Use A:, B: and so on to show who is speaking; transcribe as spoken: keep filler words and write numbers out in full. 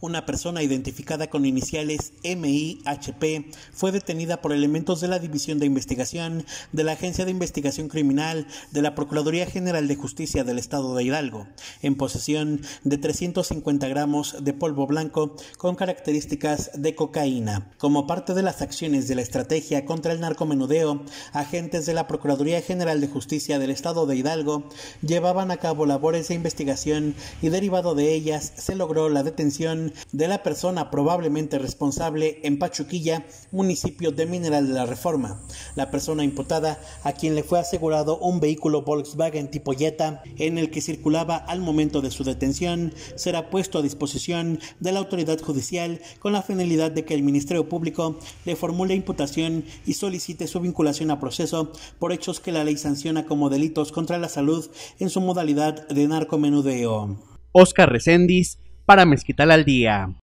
A: Una persona identificada con iniciales M I H P fue detenida por elementos de la División de Investigación de la Agencia de Investigación Criminal de la Procuraduría General de Justicia del Estado de Hidalgo, en posesión de trescientos cincuenta gramos de polvo blanco con características de cocaína. Como parte de las acciones de la estrategia contra el narcomenudeo, agentes de la Procuraduría General de Justicia del Estado de Hidalgo llevaban a cabo labores de investigación y derivado de ellas se logró la detención de la persona probablemente responsable en Pachuquilla, municipio de Mineral de la Reforma. La persona imputada, a quien le fue asegurado un vehículo Volkswagen tipo Jetta en el que circulaba al momento de su detención, será puesto a disposición de la autoridad judicial con la finalidad de que el Ministerio Público le formule imputación y solicite su vinculación a proceso por hechos que la ley sanciona como delitos contra la salud en su modalidad de narcomenudeo.
B: Oscar Reséndiz, para Mezquital al Día.